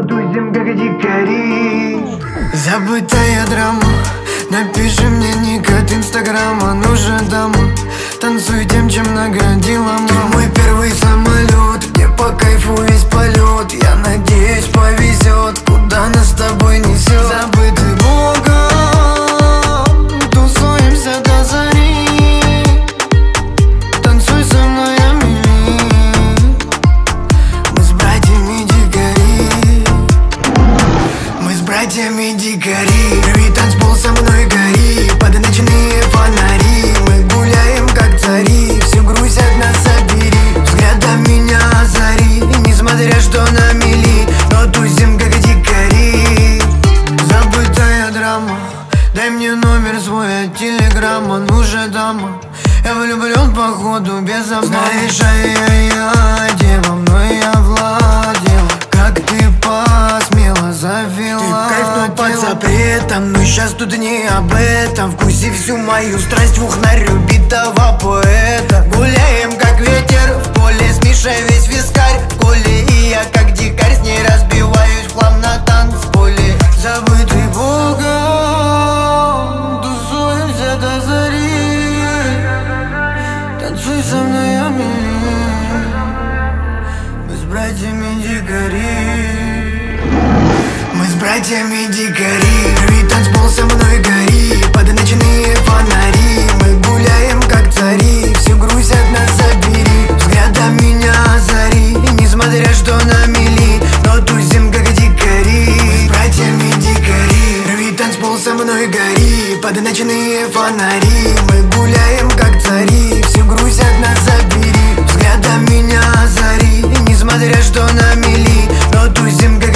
но тусим как дикари. Забытая драма, напиши мне ник от инстаграма. Ну же, дама, танцуй тем, чем наградила мама. Ты мой первый самолет, мне по кайфу весь полет. Я надеюсь, повезет, куда нас с тобой несет. Забытый Богом, тусуемся до зари. Танцуй со мной, Амели, мы с братьями дикари. Мы с братьями дикари. Рви танцпол со мной, гори под ночные фонари. Мы гуляем как цари, всю Грузь от нас собери. Взглядом меня озари, несмотря что на мели, но тусим как дикари. Забытая драма, дай мне номер свой от телеграмма. Ну же, дама, я влюблен походу без обмана. Знаешь, я дева, мной я владела. Как ты посмела, завела. Ты в кайф, но под запретом. Но щас тут не об этом. Вкуси всю мою страсть в ухнарю битого поэта. Гуляем как ветер в поле, с Мишей весь вискарь в коле. И я как дикарь с ней разбиваюсь в хлам на танцполе. Забытый Богом, тусуемся до зари. Танцуй со мной, Амели, мы с братьями дикари. Мы с братьями дикари. Рви танцпол со мной, гори под ночные фонари. Мы гуляем как цари, всю Грузь от нас забери. Взглядом меня озари, несмотря что на мели, но тусим как дикари. Мы с братьями дикари. Рви танцпол со мной, гори под ночные фонари. Мы гуляем как цари, всю Грузь от нас забери. Взглядом меня озари, несмотря что на мели, но тусим как